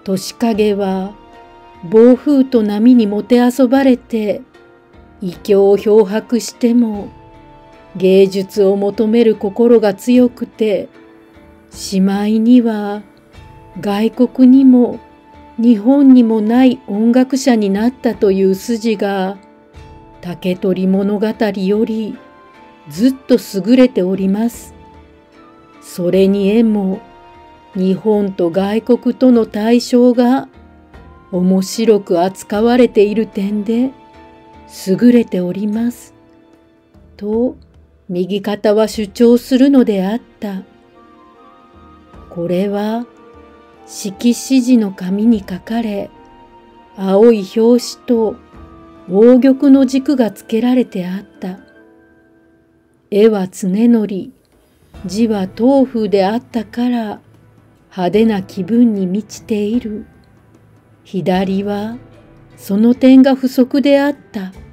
年影は暴風と波にもてあそばれて異境を漂泊しても芸術を求める心が強くて、しまいには外国にも日本にもない音楽者になったという筋が竹取物語よりずっと優れております。それにえも日本と外国との対照が面白く扱われている点で優れております。と右方は主張するのであった。これは色紙字の紙に書かれ、青い表紙と黄玉の軸がつけられてあった。絵は常則、字は東風であったから派手な気分に満ちている。左はその点が不足であった。